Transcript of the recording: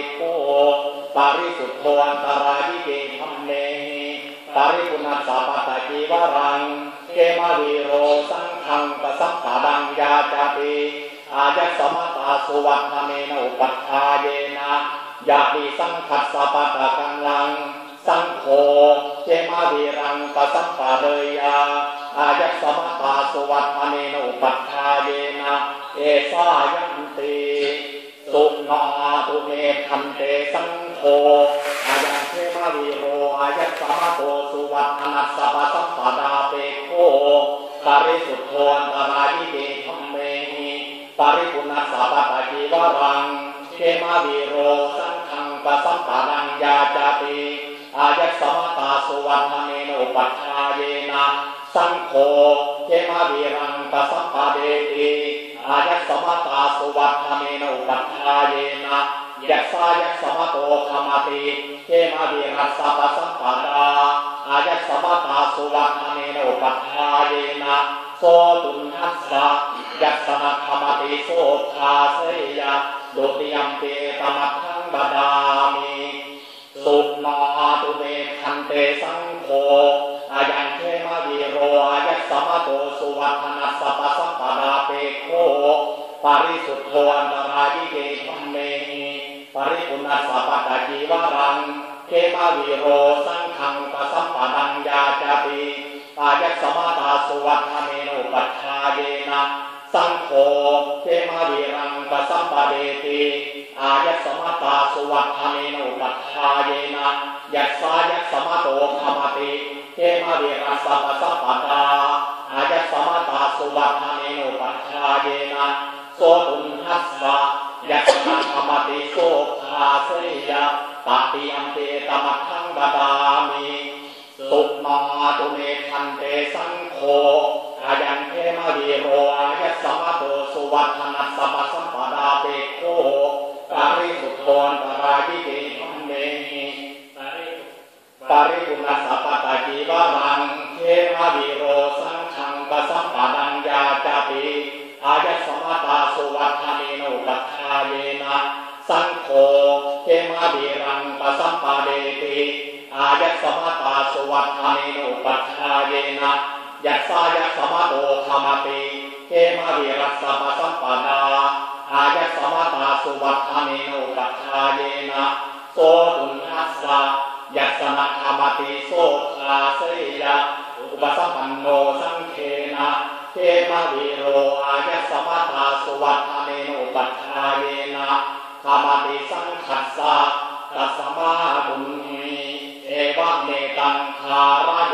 โกปาริสุทธโธอันตรายเกธัมเมปาริปุณัสสะปัตตจีวรังเกมวีโรสังฆังปสัมปะดังยาจาติอายัสสมตาสุวัตถเมนะอุปัฏฐายเนะยาติสังขัสสะปัตตะกังลังสังโฆเจมาวีรังปสัมปะเดยาอายัสสมตาสุวัตถเมนะอุปัฏฐายเนะเอสายันติสุนาตุเมธันเตสังโฆอายังเทมาวีโรอายัสสมโตสุวัตถนัสสะปสัมปะดาเปโคปาริสุทธโธอันตรายเกธัมเมปาริปุณัสสะปัตตจีวรังเทมาวีโรสังฆังปสัมปะดังยาจาติอายัสสมตาสุวัตถเมนะอุปัฏฐายเนะสังโฆเทมาวีรังปสัมปะเดติอายัสสมตาสุวัตถเมนะอุปัฏฐายเนะยัสสายัสสมโตขมาติเทมาวีรัสสะปสัมปะดาอายัสสมตาสุวัตถเมนะอุปัฏฐายเนะโสตุนัสสะยัสสนะขมาติโสภาเสยะดุติยัมเปตมัทธังบดามิสุนาตุเมขันเตสังโฆอายังเทมาวีโรอายัสสมโตสุวัตถนัสสะปสัมปะดาเปโคปาริสุทธโธอันตรายเกธัมเมปาริปุณัสสะปัตตจีวรังเทมาวีโรสังฆังปสัมปะดังยาจาติอายัสสมตาสุวัตถเมนะอุปัฏฐายเนะสังโฆเทมาวีรังปสัมปะเดติอายัสสมตาสุวัตถเมนะอุปัฏฐายเนะยัสสายัสสมโตขมาติเทมาวีรัสสะปสัมปะดาอายัสสมตาสุวัตถเมนะอุปัฏฐายเนะโสตุนัสสะยัสสะขมาติโสภาเสยะตติยัมเปตมัทธังบดามิสุนาตุเมธันเตสังโฆอายังเทมาวีโรอายัสสมโตสุวัตถนัสสะปสัมปะดาเปโคปาริสุทธโธอันตรายเกธัมเมปาริปุณัสสะปัตตจีวรังเทมาวีโรสังฆังปสัมปะดังยาจาติอายัสสมตาสุวัตถเมนะอุปัฏฐายเนะสังโฆเทมาวีรังปสัมปะเดติอายัสสมตาสุวัตถเมนะอุปัฏฐายเนะยัสสายัสสมโตขมาติเทมาวีรัสสะปสัมปะดาอายัสสมตาสุวัตถเมนะอุปัฏฐายเนะโสตุนัสสะยัสสนะขมาติโสภาเสยะอุปสัมปันโนสังเขนะเทมาวีโรอายัสสมตาสุวัตถเมนะอุปัฏฐายเนะขมาติสังขัสสะตัสสมาตุนีเอวะเมตังคารัญ